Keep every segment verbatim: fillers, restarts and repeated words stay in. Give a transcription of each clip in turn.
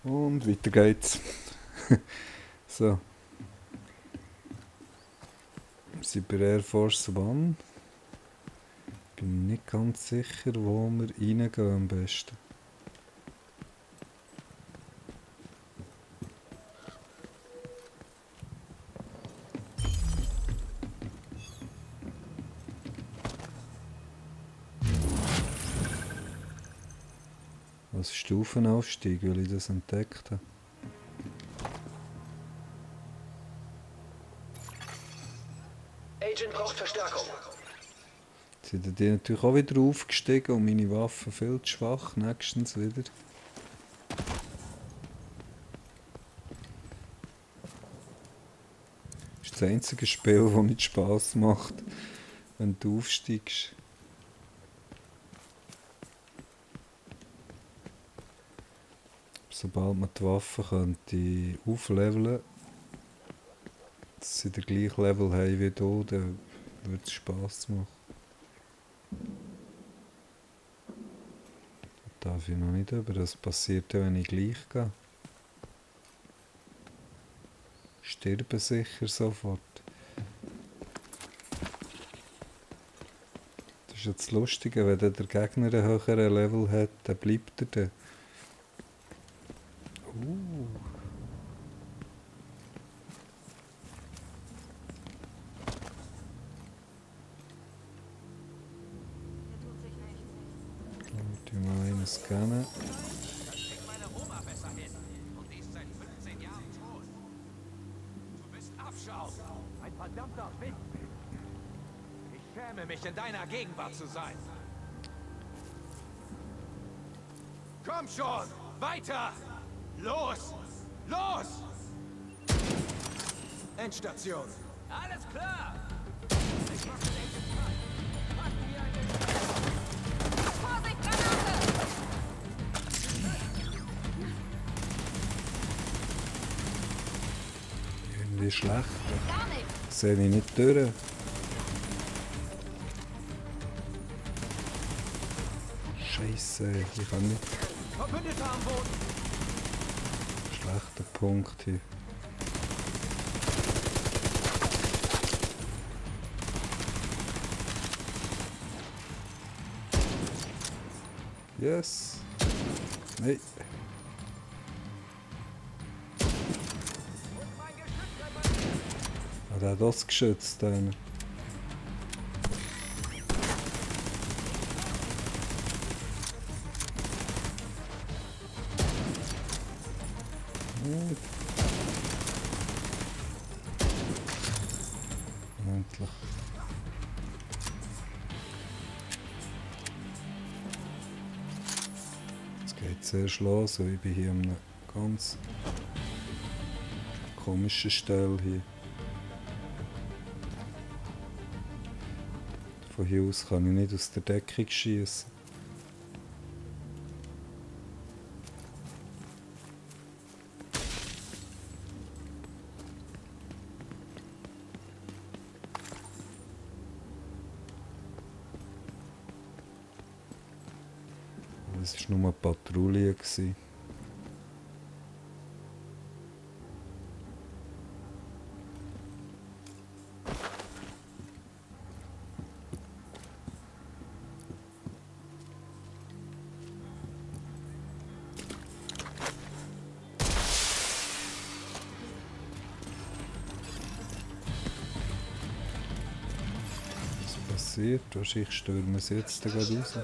Und weiter geht's. So. Wir sind bei Air Force One. Bin nicht ganz sicher, wo wir reingehen am besten. Was Stufenaufstieg, weil ich das entdeckt habe. Agent braucht Verstärkung. Jetzt sind die natürlich auch wieder aufgestiegen und meine Waffen viel zu schwach. Nächstens wieder. Das ist das einzige Spiel, das nicht Spass macht, wenn du aufsteigst. Sobald man die Waffen könnte aufleveln, dass sie den gleichen Level haben wie hier, dann würde es Spass machen. Da darf ich noch nicht über, das passiert ja, wenn ich gleich gehe. Sterben sicher sofort. Das ist jetzt das Lustige, wenn der Gegner einen höheren Level hat, dann bleibt er dann. Uh. Ich mal einen scannen. Meine Oma besser hin. Und die ist seit fünfzehn Jahren tot. Du bist Abschaum. Ein verdammter Wind. Ich schäme mich, in deiner Gegenwart zu sein. Komm schon! Weiter! Los! Los! Endstation. Alles klar! Ich mach den Engel frei. Packen wir eine... Vorsicht, Granate! Irgendwie schlecht. Gar nichts. Sehe ich nicht durch. Scheiße, ich kann nicht. Verbündeter am Boden! Schlechter Punkt hier. Yes! Nein! Ah, der hat das geschützt. Einer. Hm. Endlich. Jetzt geht es erst los. Ich bin hier an einer ganz komischen Stelle hier. Von hier aus kann ich nicht aus der Deckung schießen. Das war nur eine Patrouille. Was passiert? Wahrscheinlich stürmen sie jetzt gerade raus.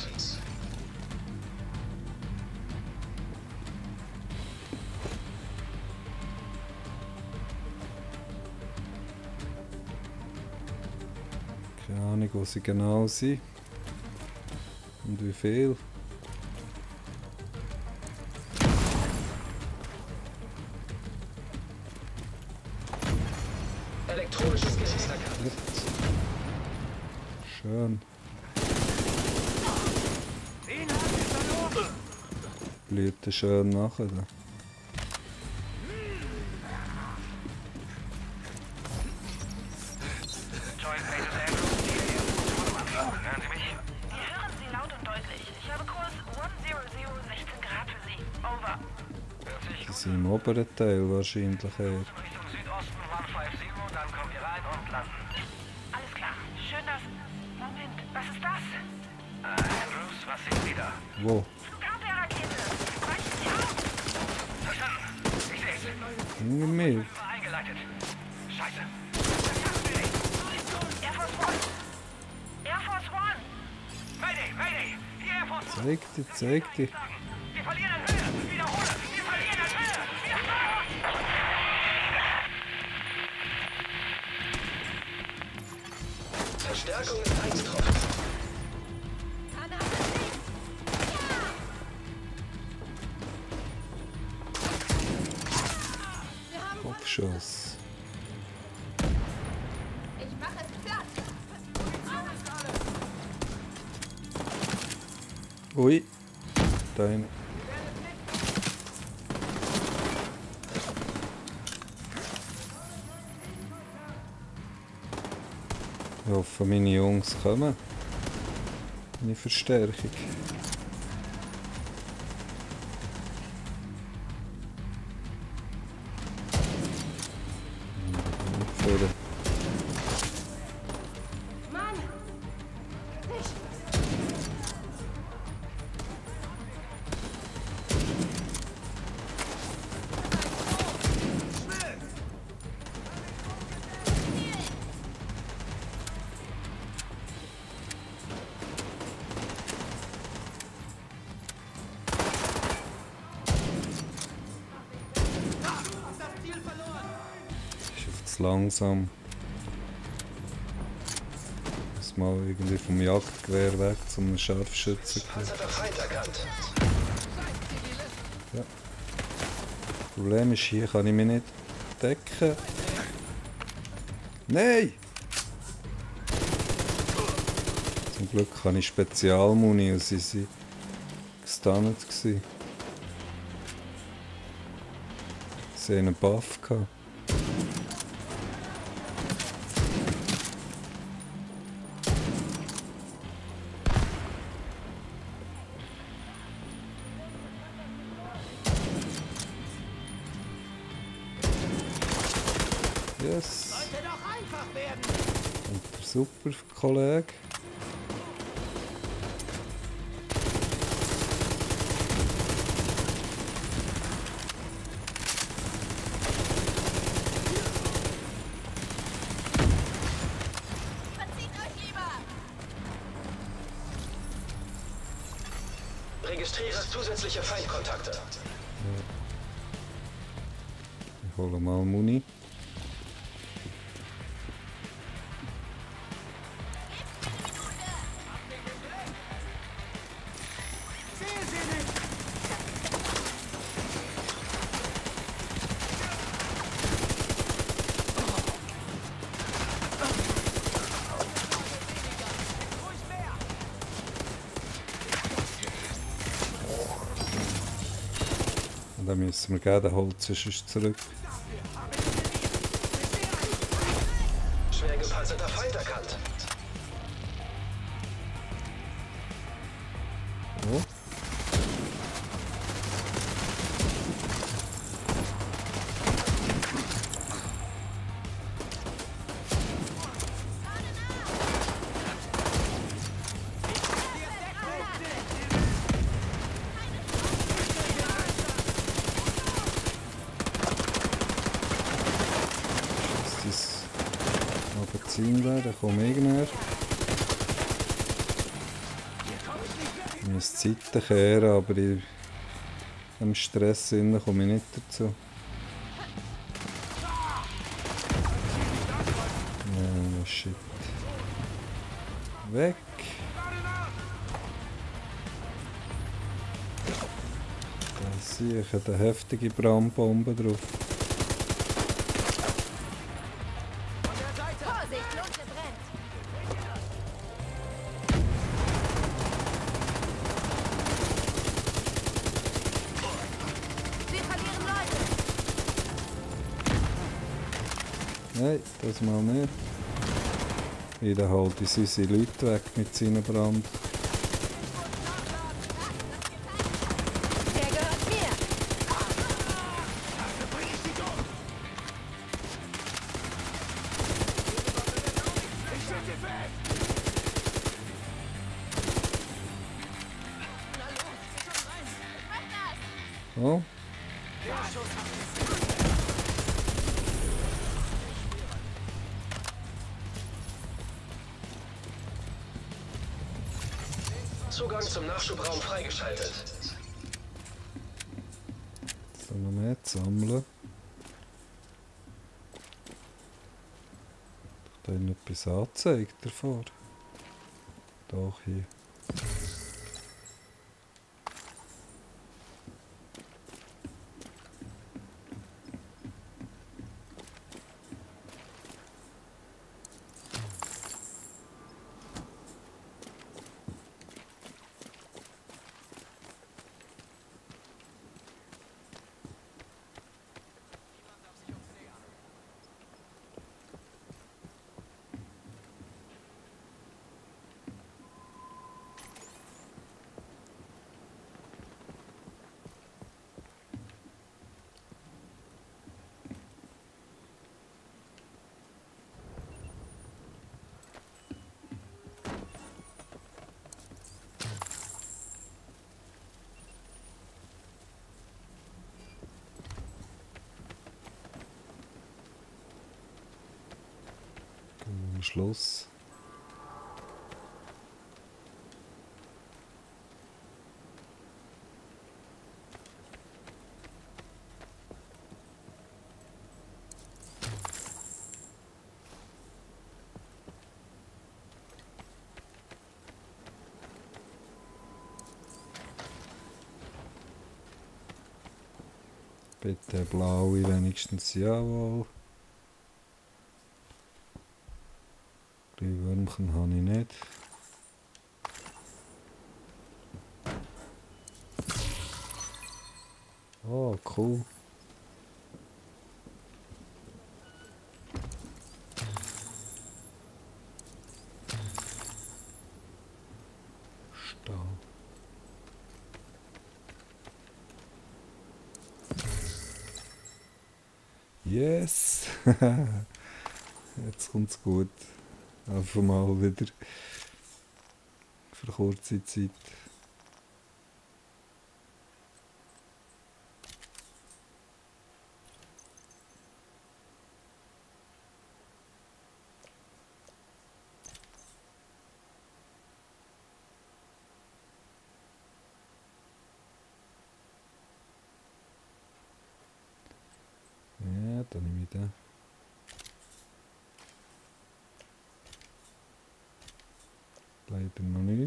Keine Ahnung, wo sie genau sind. Und wie viel. Elektronisches Gerät erkannt. Schön. Den haben wir verloren! Blüht schön nachher. Da. Hören Sie mich? Wir hören Sie laut und deutlich. Ich habe Kurs eins null null sechzehn Grad für Sie. Over. sind im oberen Teil wahrscheinlich eher. Richtung Südosten, eins fünf sieben, dann kommen wir rein und landen. Alles klar. Schön, dass... Moment, was ist das? Äh, Andrews, was sehen Sie da? Wo? Flugabwehrrakete. Reichen Sie auf? Verstanden. Ich sehe es. Hinter mir. War eingeleitet. Scheiße. Das schaffen wir nicht. Air Force One. Air Force One. Mayday, Mayday. Hier Air Force One. Zeig dir, zeig dir. Wir verlieren an Höhe. Wiederhole. Wir verlieren an Höhe. Verstärkung ist eingetroffen. Granate links. Ja! Wir haben Kopfschuss. Ich mache es platt. Ui. Deine. Ich hoffe, meine Jungs kommen. Meine Verstärkung. Für Mann! Nicht! ist jetzt zu langsam. Muss mal irgendwie vom Jagdgewehr weg zum Scharfschützen. Panzer der Feind erkannt. Ja. Das Problem ist, hier kann ich mich nicht decken. Nein! Zum Glück habe ich Spezialmuni und sie waren gestunt gewesen. Sie hatten einen Buff gehabt. Yes! Sollte doch einfach werden. Und der super Kollege. Verzieht euch lieber! Registriere zusätzliche Feindkontakte. Ich hole mal Muni. Und dann müssen wir gehen, den Holz ist zurück. Schwer gepanzerter Feind erkannt. Oh. Ist das Magazin da? Da komme ich näher. Ich muss die Seite kehren, aber ich, im Stress innen komme ich nicht dazu. Ja, shit. Weg! Da sehe ich eine heftige Brandbombe drauf. Vorsicht, Lunte brennt! Wir verlieren Leute! Nein, das mal nicht. Wieder holt ich unsere Leute weg mit seinem Brand. Der gehört mir! Oh, Zugang zum Nachschubraum freigeschaltet. so noch mehr zu sammeln. Da ist noch etwas angezeigt davor. Doch hier. Am Schluss. Bitte blaue wenigstens, jawohl. Glühwürmchen habe ich nicht. Oh, cool. Stahl. Yes! Jetzt kommt's gut. Einfach mal wieder für kurze Zeit. Ja, dann nehme ich den. Leider noch nicht.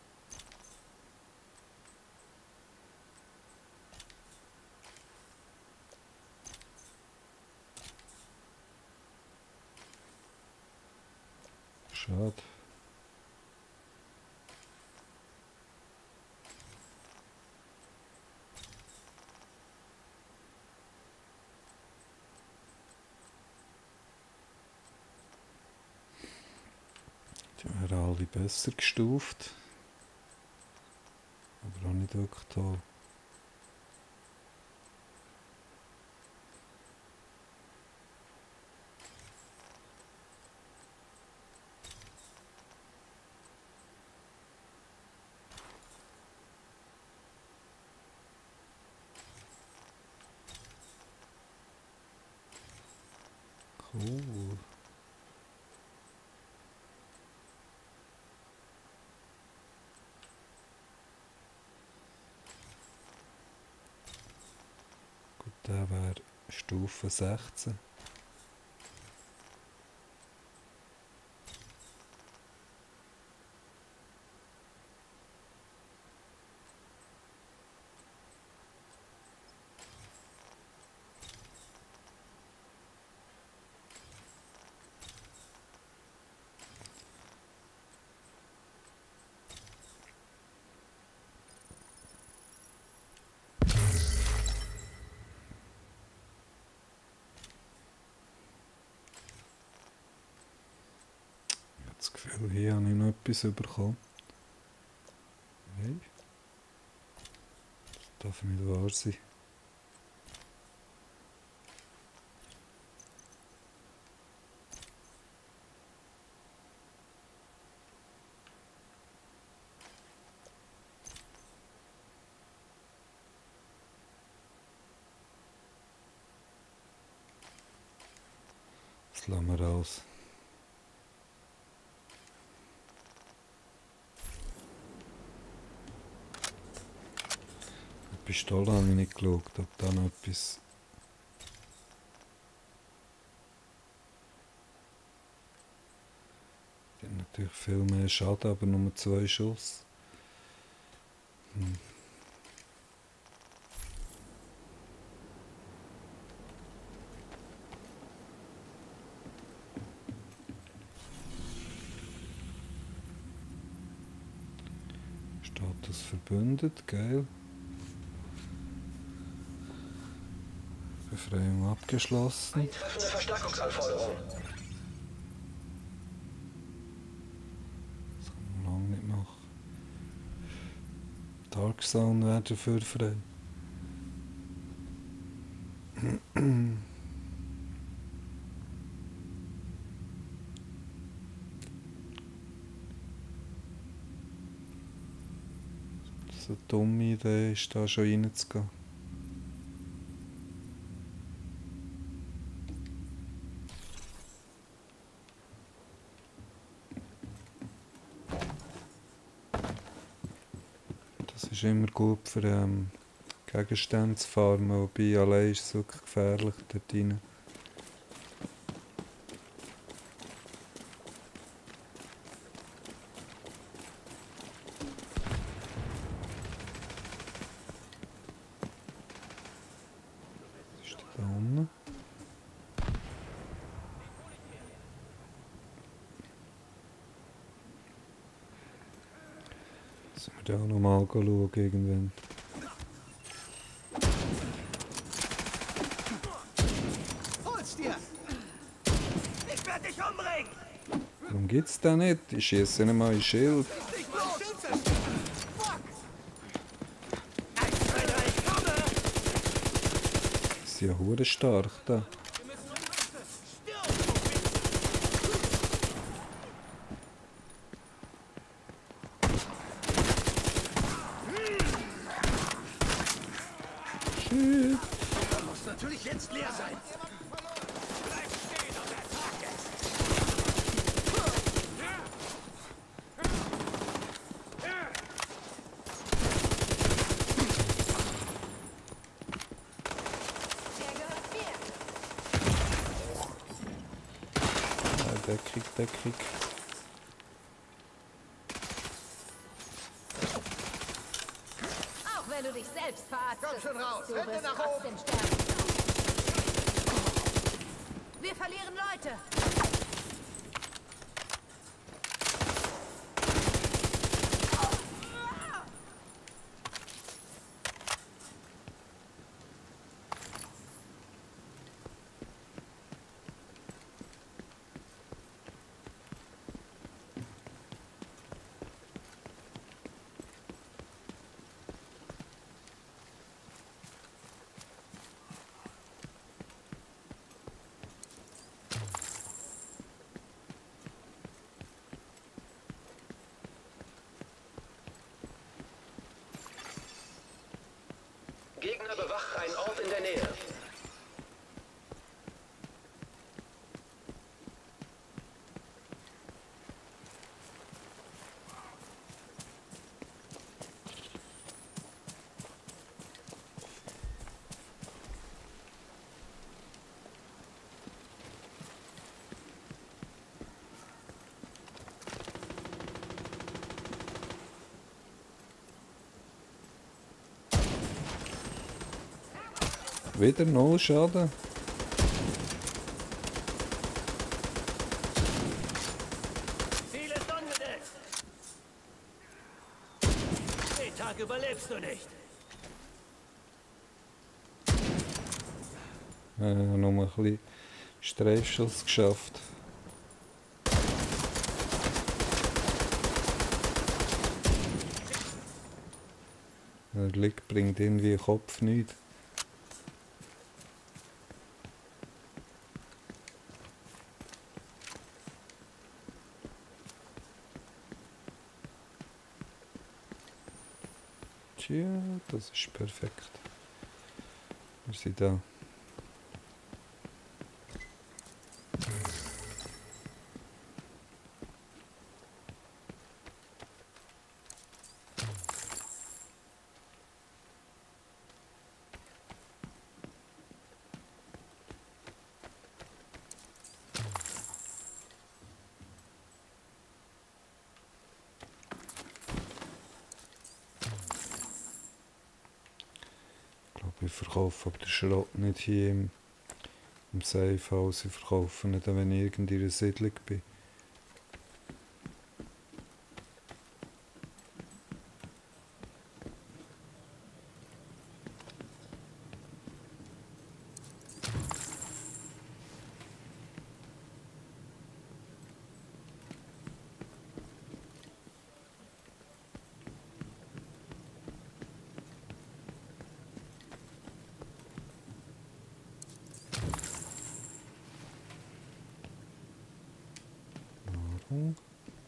Schade. Die wären alle besser gestuft. Aber auch nicht wirklich toll. Cool. Gut, der wäre Stufe sechzehn. Das Gefühl, hier habe ich noch etwas bekommen. Nein. Das darf nicht wahr sein. Das lassen wir aus. Die Pistole habe ich nicht geschaut, ob da noch etwas... Die hat natürlich viel mehr Schaden, aber nur zwei Schuss. Hm. Status verbündet, geil. Befreiung abgeschlossen. Treffende Verstärkungsanforderung. Das haben wir lange nicht noch. Dark Zone wäre dafür frei. Das eine dumme Idee ist, da schon reinzugehen. Das ist immer gut für ähm, Gegenstände zu farmen, wobei allein ist es wirklich gefährlich dort rein. Was ist da unten? Sollen wir da auch noch mal schauen irgendwann? Hol's dir! Ich werde dich umbringen! Warum gibt's da nicht? Ich schieße nicht mal ein Schild. Nicht los! Fuck! eins, zwei, drei, ich komme! Die sind ja hure stark da. Shit. Muss natürlich jetzt leer sein. Bleib stehen und attacke! Der gehört mir. Ah, Deckung, Deckung. Auch wenn du dich selbst verarztest, Komm schon raus, du Hände wirst nach trotzdem sterben. Wir verlieren Leute. Gegner bewacht einen Ort in der Nähe. Wieder null Schaden. Ziel ist ungedeckt! Den Tag überlebst du nicht! Äh, noch mal ein bisschen Streifschuss geschafft. Der Lick bringt irgendwie den Kopf nicht. Tja, das ist perfekt. Wir sind da. Aber ich verkaufe aber den Schrott nicht hier im, im Safehouse. Ich verkaufe ihn dann, wenn ich irgendwie in einer Siedlung bin. Warum?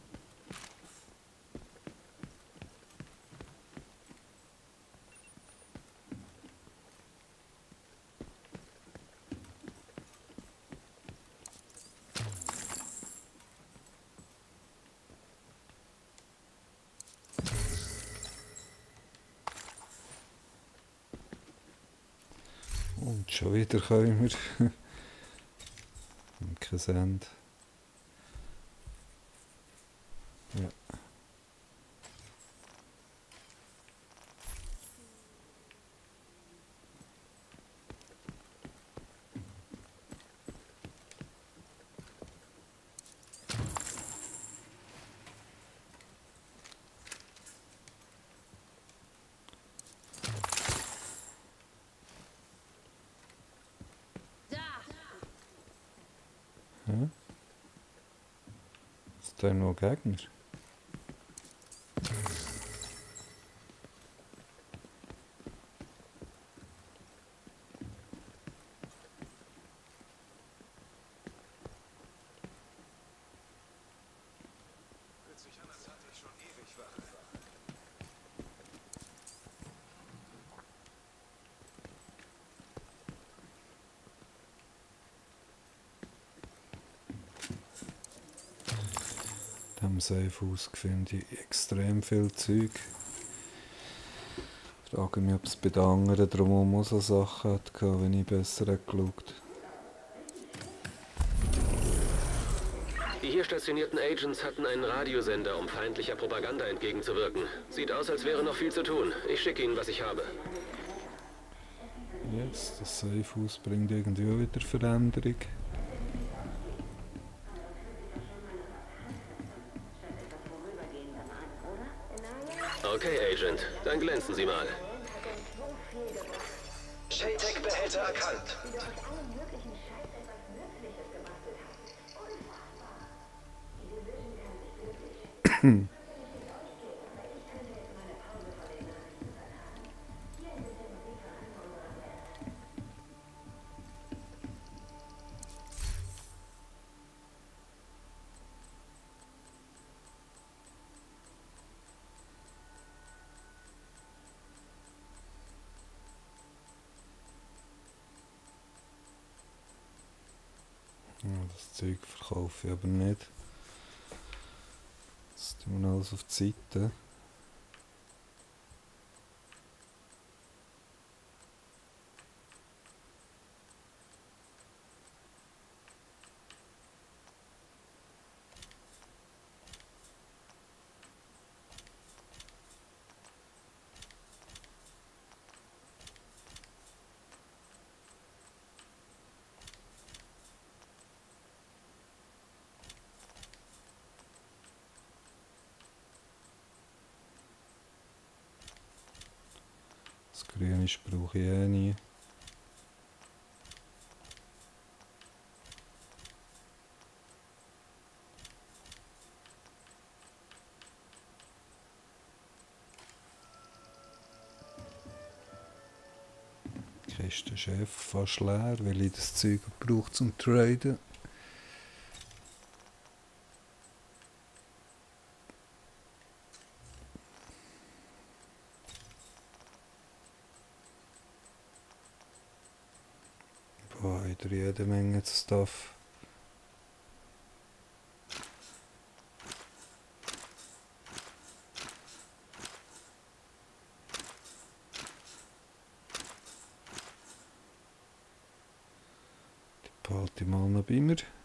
Und schon wieder können wir. Und kein Ende. Ja. Da! Hä? Ist da noch Gegner? Fühlt sich an, als hatte ich schon ewig Wache. In diesem Safehouse finde ich extrem viel Zeug. Ich frage mich, ob es bei den anderen drumherum auch so Sachen hatte, wenn ich besser hätte geschaut. Die hier stationierten Agents hatten einen Radiosender, um feindlicher Propaganda entgegenzuwirken. Sieht aus, als wäre noch viel zu tun. Ich schicke Ihnen, was ich habe. Yes, das Safehouse bringt irgendwie auch wieder Veränderung. Okay, Agent, dann glänzen Sie mal. Shaytek-Behälter erkannt. Ja, das Zeug verkaufe ich aber nicht. Das tun wir alles auf die Seite. Das Grüne brauche ich eh nie. Die Kiste ist eh fast leer, weil ich das Zeug brauche zum Traden. Boah, wieder jede Menge Stuff. Die behalte ich mal noch bei mir.